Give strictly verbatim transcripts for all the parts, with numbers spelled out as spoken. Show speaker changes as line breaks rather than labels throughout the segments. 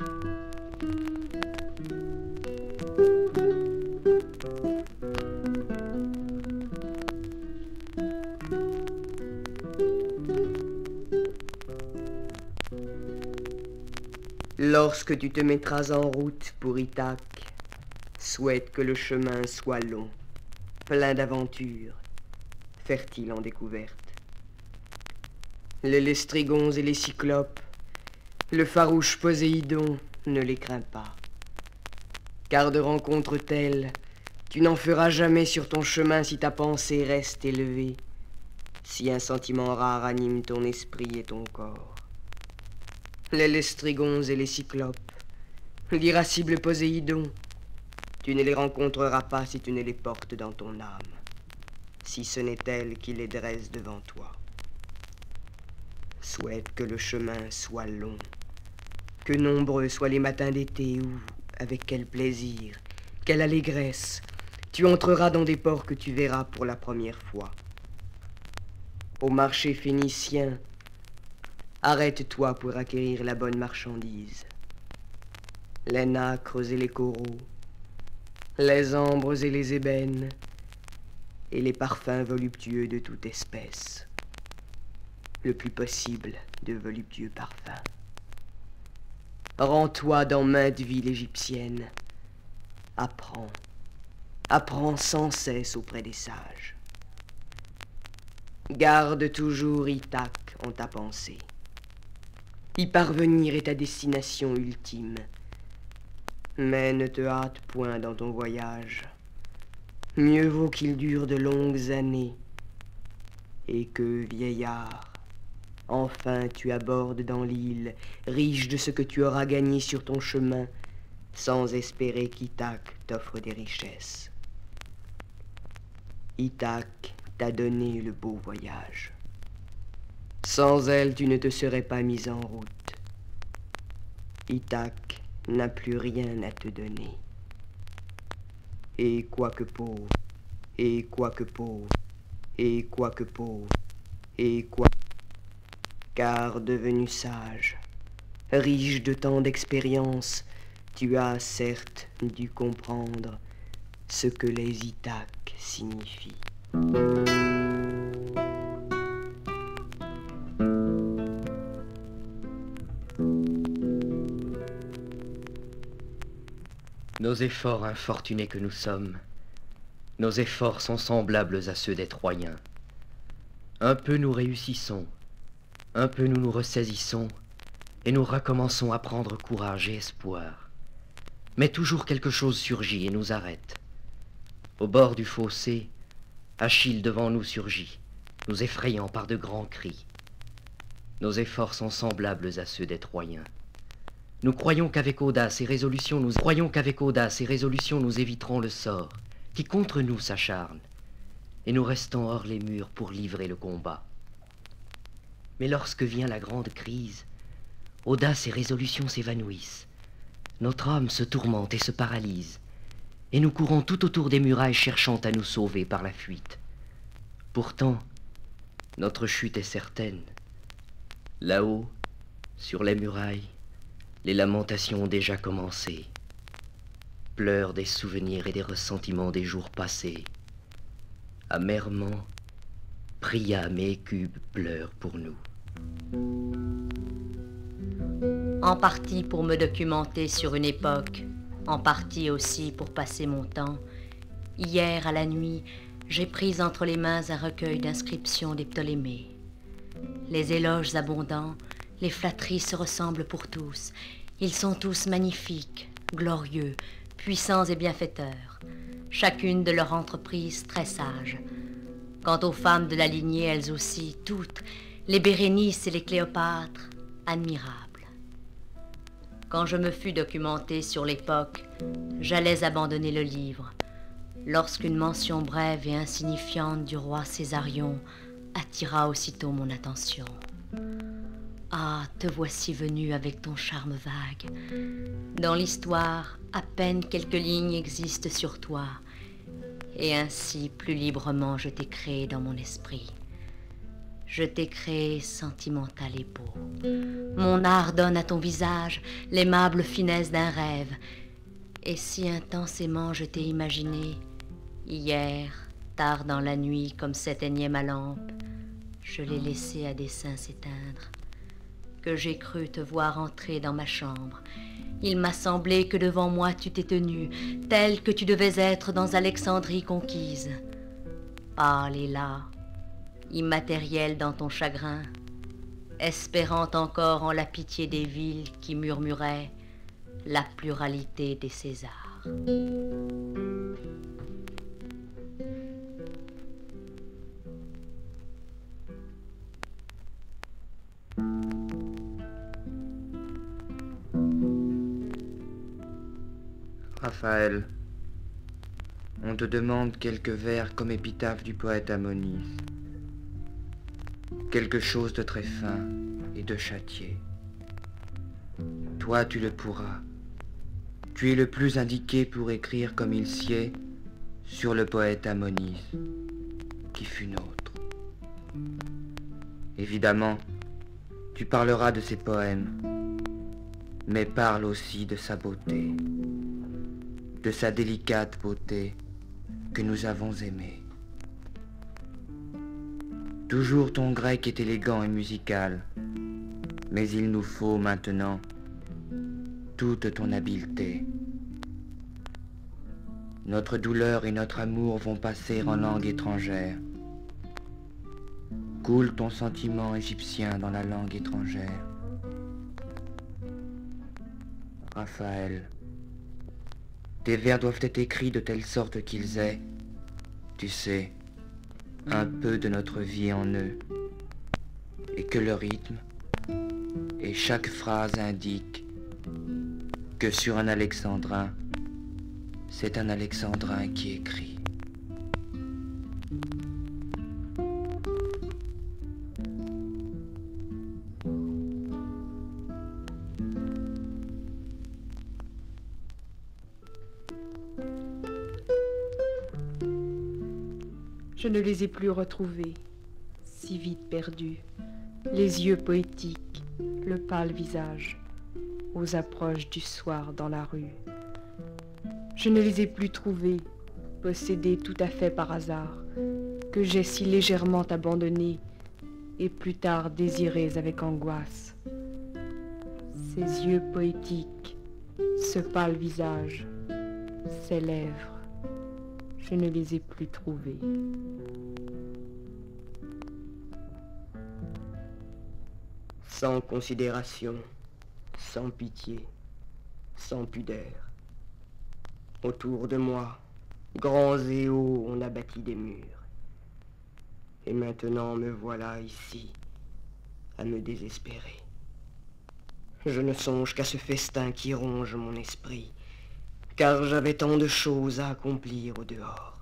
Lorsque tu te mettras en route pour Ithaque, souhaite que le chemin soit long, plein d'aventures, fertile en découvertes. Les lestrigons et les cyclopes, le farouche Poséidon, ne les crains pas. Car de rencontres telles, tu n'en feras jamais sur ton chemin si ta pensée reste élevée, si un sentiment rare anime ton esprit et ton corps. Les lestrigons et les cyclopes, l'irascible Poséidon, tu ne les rencontreras pas si tu ne les portes dans ton âme, si ce n'est elle qui les dresse devant toi. Souhaite que le chemin soit long, que nombreux soient les matins d'été où, avec quel plaisir, quelle allégresse, tu entreras dans des ports que tu verras pour la première fois. Au marché phénicien, arrête-toi pour acquérir la bonne marchandise. Les nacres et les coraux, les ambres et les ébènes, et les parfums voluptueux de toute espèce. Le plus possible de voluptueux parfums. Rends-toi dans maintes villes égyptiennes. Apprends, apprends sans cesse auprès des sages. Garde toujours Ithaque en ta pensée. Y parvenir est ta destination ultime. Mais ne te hâte point dans ton voyage. Mieux vaut qu'il dure de longues années, et que, vieillard, enfin tu abordes dans l'île, riche de ce que tu auras gagné sur ton chemin, sans espérer qu'Ithaque t'offre des richesses. Ithaque t'a donné le beau voyage. Sans elle, tu ne te serais pas mis en route. Ithaque n'a plus rien à te donner. Et quoique pauvre, et quoique pauvre, et quoique pauvre, et quoi, car devenu sage, riche de tant d'expérience, tu as certes dû comprendre ce que les Ithaques signifient.
Nos efforts infortunés que nous sommes, nos efforts sont semblables à ceux des Troyens. Un peu nous réussissons, un peu nous nous ressaisissons, et nous recommençons à prendre courage et espoir. Mais toujours quelque chose surgit et nous arrête. Au bord du fossé, Achille devant nous surgit, nous effrayant par de grands cris. Nos efforts sont semblables à ceux des Troyens. Nous croyons qu'avec audace et résolution, nous croyons qu'avec audace et résolution, nous éviterons le sort qui contre nous s'acharne, et nous restons hors les murs pour livrer le combat. Mais lorsque vient la grande crise, audace et résolution s'évanouissent. Notre âme se tourmente et se paralyse, et nous courons tout autour des murailles cherchant à nous sauver par la fuite. Pourtant, notre chute est certaine. Là-haut, sur les murailles, les lamentations ont déjà commencé. Pleurs des souvenirs et des ressentiments des jours passés. Amèrement, Priam et Hécube pleurent pour nous.
En partie pour me documenter sur une époque, en partie aussi pour passer mon temps, hier à la nuit, j'ai pris entre les mains un recueil d'inscriptions des Ptolémées. Les éloges abondants, les flatteries se ressemblent pour tous. Ils sont tous magnifiques, glorieux, puissants et bienfaiteurs, chacune de leur entreprise très sage. Quant aux femmes de la lignée, elles aussi, toutes, les Bérénices et les Cléopâtres, admirables. Quand je me fus documenté sur l'époque, j'allais abandonner le livre, lorsqu'une mention brève et insignifiante du roi Césarion attira aussitôt mon attention. Ah, te voici venu avec ton charme vague. Dans l'histoire, à peine quelques lignes existent sur toi, et ainsi plus librement je t'ai créé dans mon esprit. Je t'ai créé sentimental et beau. Mon art donne à ton visage l'aimable finesse d'un rêve. Et si intensément je t'ai imaginé, hier, tard dans la nuit, comme s'éteignait ma lampe, je l'ai laissé à dessein s'éteindre, que j'ai cru te voir entrer dans ma chambre. Il m'a semblé que devant moi tu t'es tenu, tel que tu devais être dans Alexandrie conquise. Pâle et là, immatériel dans ton chagrin, espérant encore en la pitié des villes qui murmuraient la pluralité des Césars.
Raphaël, on te demande quelques vers comme épitaphe du poète Amonis. Quelque chose de très fin et de châtié. Toi, tu le pourras. Tu es le plus indiqué pour écrire comme il sied sur le poète Amonis, qui fut nôtre. Évidemment, tu parleras de ses poèmes, mais parle aussi de sa beauté, de sa délicate beauté que nous avons aimée. Toujours ton grec est élégant et musical, mais il nous faut maintenant toute ton habileté. Notre douleur et notre amour vont passer en langue étrangère. Coule ton sentiment égyptien dans la langue étrangère. Raphaël, tes vers doivent être écrits de telle sorte qu'ils aient, tu sais, un peu de notre vie en eux, et que le rythme et chaque phrase indique que sur un alexandrin, c'est un alexandrin qui écrit.
Je ne les ai plus retrouvés, si vite perdus, les yeux poétiques, le pâle visage, aux approches du soir dans la rue. Je ne les ai plus trouvés, possédés tout à fait par hasard, que j'ai si légèrement abandonnés, et plus tard désirés avec angoisse. Ces yeux poétiques, ce pâle visage, ces lèvres, je ne les ai plus trouvés.
Sans considération, sans pitié, sans pudeur. Autour de moi, grands et hauts, on a bâti des murs. Et maintenant me voilà ici, à me désespérer. Je ne songe qu'à ce festin qui ronge mon esprit, car j'avais tant de choses à accomplir au dehors.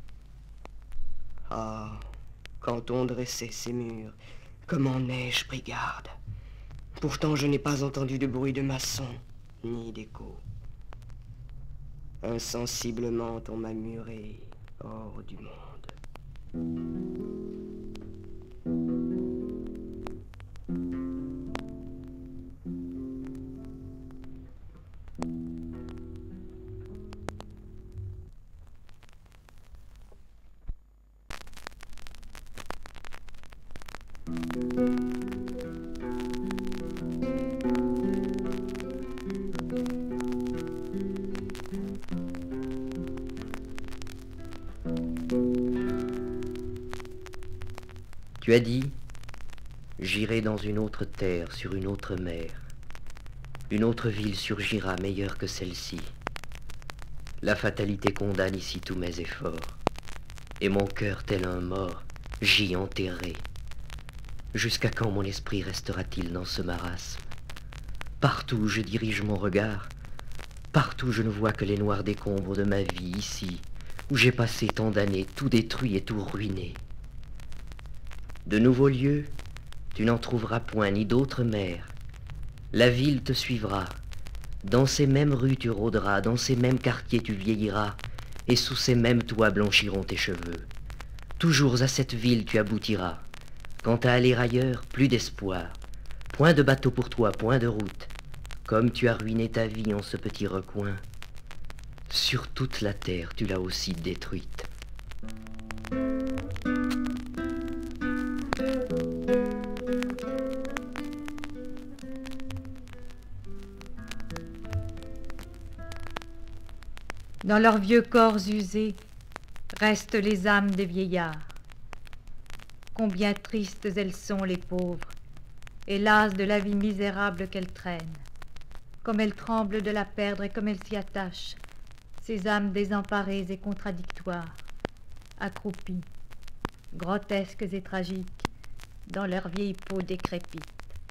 Ah, quand on dressait ces murs, comment n'ai-je pris garde? Pourtant je n'ai pas entendu de bruit de maçon, ni d'écho. Insensiblement on m'a muré hors du monde.
Tu as dit, j'irai dans une autre terre, sur une autre mer. Une autre ville surgira meilleure que celle-ci. La fatalité condamne ici tous mes efforts, et mon cœur tel un mort, j'y enterré. Jusqu'à quand mon esprit restera-t-il dans ce marasme? Partout où je dirige mon regard, partout je ne vois que les noirs décombres de ma vie ici, où j'ai passé tant d'années, tout détruit et tout ruiné. De nouveaux lieux, tu n'en trouveras point, ni d'autres mers. La ville te suivra. Dans ces mêmes rues tu rôderas, dans ces mêmes quartiers tu vieilliras, et sous ces mêmes toits blanchiront tes cheveux. Toujours à cette ville tu aboutiras, Quant à aller ailleurs, plus d'espoir. Point de bateau pour toi, point de route. Comme tu as ruiné ta vie en ce petit recoin, sur toute la terre tu l'as aussi détruite.
Dans leurs vieux corps usés restent les âmes des vieillards. Combien tristes elles sont, les pauvres, hélas de la vie misérable qu'elles traînent. Comme elles tremblent de la perdre et comme elles s'y attachent, ces âmes désemparées et contradictoires, accroupies, grotesques et tragiques, dans leur vieille peau décrépite.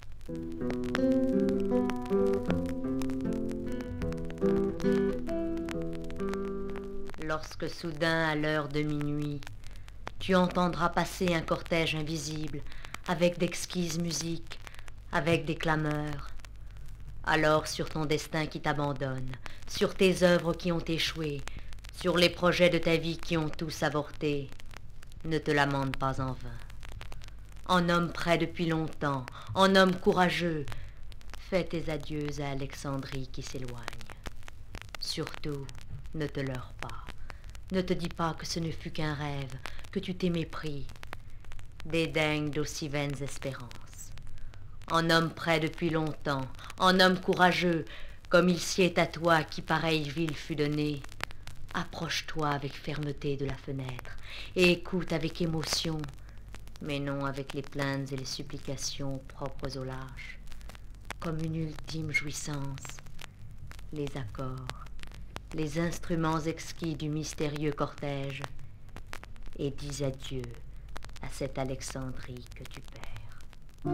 Lorsque soudain, à l'heure de minuit, tu entendras passer un cortège invisible, avec d'exquises musiques, avec des clameurs, alors sur ton destin qui t'abandonne, sur tes œuvres qui ont échoué, sur les projets de ta vie qui ont tous avorté, ne te lamente pas en vain. En homme prêt depuis longtemps, en homme courageux, fais tes adieux à Alexandrie qui s'éloigne. Surtout, ne te leurre pas. Ne te dis pas que ce ne fut qu'un rêve, que tu t'es mépris. Dédaigne d'aussi vaines espérances. En homme prêt depuis longtemps, en homme courageux, comme il sied à toi qui pareille ville fut donnée, approche-toi avec fermeté de la fenêtre et écoute avec émotion, mais non avec les plaintes et les supplications propres au lâche, comme une ultime jouissance, les accords, les instruments exquis du mystérieux cortège, et dis adieu à cette Alexandrie que tu perds.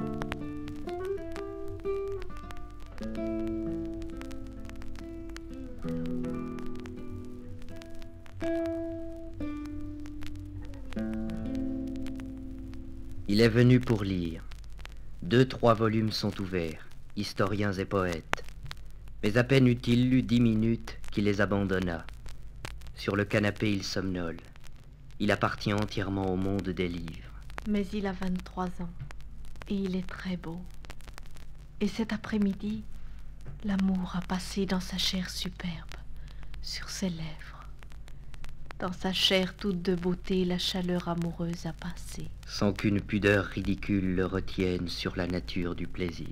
Il est venu pour lire. Deux, trois volumes sont ouverts, historiens et poètes. Mais à peine eut-il lu dix minutes qu'il les abandonna. Sur le canapé, il somnole. Il appartient entièrement au monde des livres.
Mais il a vingt-trois ans et il est très beau. Et cet après-midi, l'amour a passé dans sa chair superbe, sur ses lèvres. Dans sa chair toute de beauté, la chaleur amoureuse a passé.
Sans qu'une pudeur ridicule le retienne sur la nature du plaisir.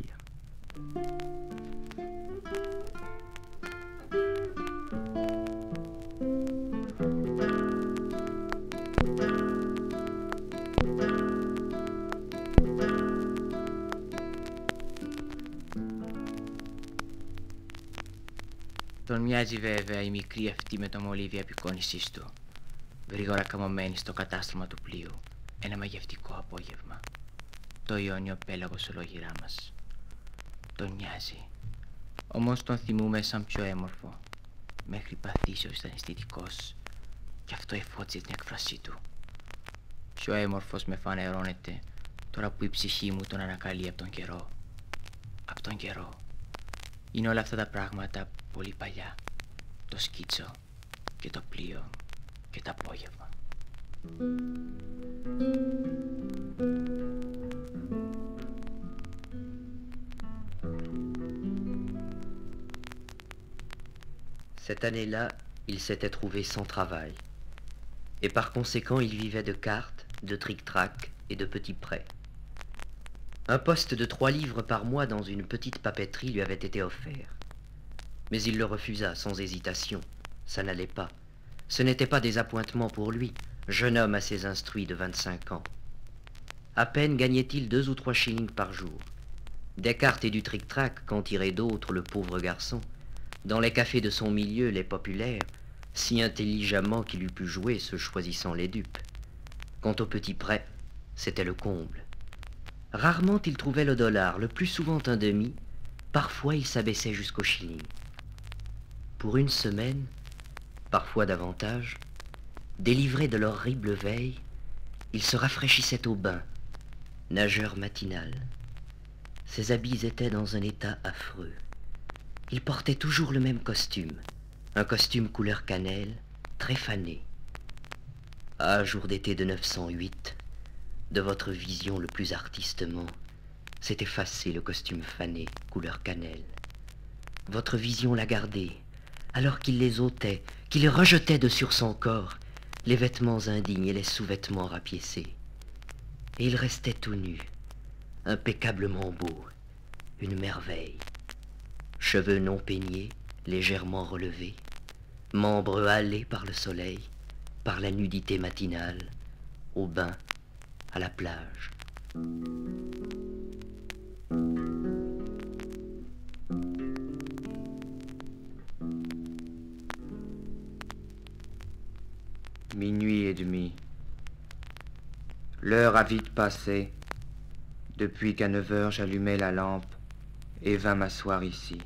Τον μοιάζει βέβαια η μικρή αυτή με το μολύβι απεικόνησής του. Γρήγορα καμωμένη στο κατάστρωμα του πλοίου. Ένα μαγευτικό απόγευμα. Το Ιόνιο πέλαγος ολόγυρά μας. Τον μοιάζει. Όμως τον θυμούμε σαν πιο έμορφο. Μέχρι παθήσεως ήταν αισθητικός. Κι αυτό εφώτιζε την έκφρασή του. Πιο έμορφος με φανερώνεται τώρα που η ψυχή μου τον ανακαλεί από τον καιρό. Από τον καιρό. Είναι όλα αυτά τα πράγματα πολύ παλιά. Το σκίτσο και το πλοίο και το απόγευμα.
Cette année-là, il s'était trouvé sans travail. Et par conséquent, il vivait de cartes, de tric-trac et de petits prêts. Un poste de trois livres par mois dans une petite papeterie lui avait été offert. Mais il le refusa sans hésitation. Ça n'allait pas. Ce n'était pas des appointements pour lui, jeune homme assez instruit de vingt-cinq ans. À peine gagnait-il deux ou trois shillings par jour. Des cartes et du tric-trac qu'en tirait d'autres le pauvre garçon. Dans les cafés de son milieu, les populaires, si intelligemment qu'il eût pu jouer, se choisissant les dupes. Quant au petit prêt, c'était le comble. Rarement il trouvait le dollar, le plus souvent un demi, parfois il s'abaissait jusqu'au shilling. Pour une semaine, parfois davantage, délivré de l'horrible veille, il se rafraîchissait au bain, nageur matinal. Ses habits étaient dans un état affreux. Il portait toujours le même costume, un costume couleur cannelle, très fané. Ah, jour d'été de neuf cent huit, de votre vision le plus artistement, s'est effacé le costume fané, couleur cannelle. Votre vision l'a gardé, alors qu'il les ôtait, qu'il rejetait de sur son corps les vêtements indignes et les sous-vêtements rapiécés. Et il restait tout nu, impeccablement beau, une merveille. Cheveux non peignés, légèrement relevés, membres hâlés par le soleil, par la nudité matinale, au bain, à la plage.
Minuit et demi. L'heure a vite passé, depuis qu'à neuf heures j'allumai la lampe et vins m'asseoir ici.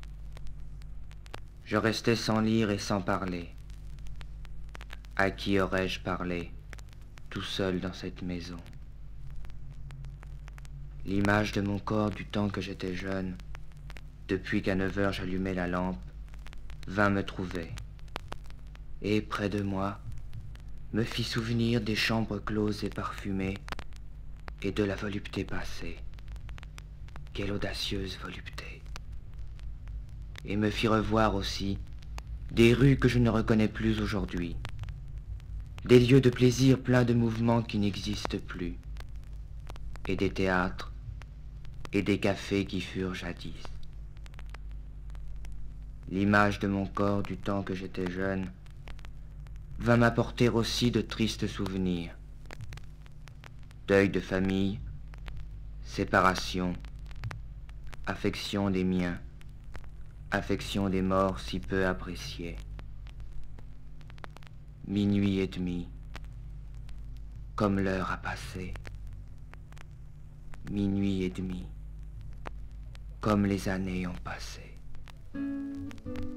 Je restais sans lire et sans parler. À qui aurais-je parlé, tout seul dans cette maison? L'image de mon corps du temps que j'étais jeune, depuis qu'à neuf heures j'allumai la lampe, vint me trouver. Et près de moi, me fit souvenir des chambres closes et parfumées, et de la volupté passée. Quelle audacieuse volupté! Et me fit revoir aussi des rues que je ne reconnais plus aujourd'hui, des lieux de plaisir pleins de mouvements qui n'existent plus, et des théâtres, et des cafés qui furent jadis. L'image de mon corps du temps que j'étais jeune vint m'apporter aussi de tristes souvenirs. Deuil de famille, séparation, affection des miens, affection des morts si peu appréciés. Minuit et demi, comme l'heure a passé. Minuit et demi, comme les années ont passé.